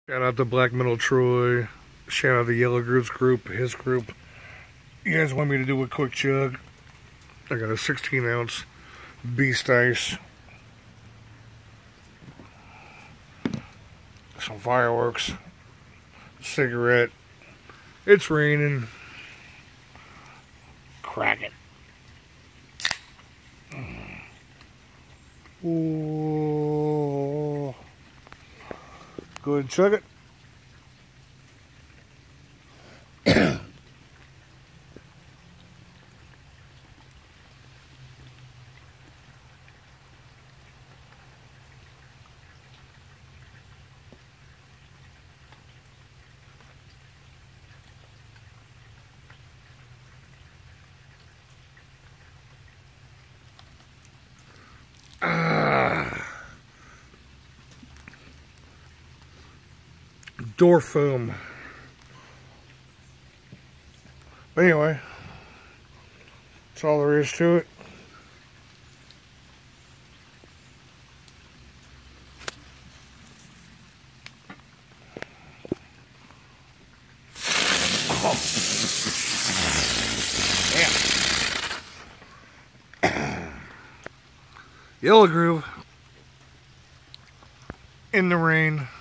Shout out to Black Metal Troy. Shout out to Yellow Grooves group, his group. You guys want me to do a quick chug? I got a 16-ounce Beast Ice. Some fireworks. Cigarette. It's raining. Crack it. Ooh. Go ahead and chug it. Door foam. But anyway, that's all there is to it. Oh. Yeah. Yellow Groove in the rain.